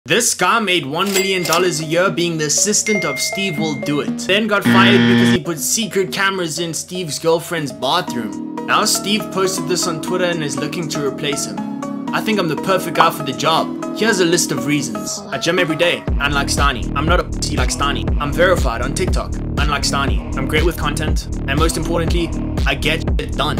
This guy made $1 million a year being the assistant of Stevewilldoit. Then got fired because he put secret cameras in Steve's girlfriend's bathroom. Now Steve posted this on Twitter and is looking to replace him. I think I'm the perfect guy for the job. Here's a list of reasons. I gym every day, unlike Stani. I'm not a pussy like Stani. I'm verified on TikTok, unlike Stani. I'm great with content, and most importantly, I get it done.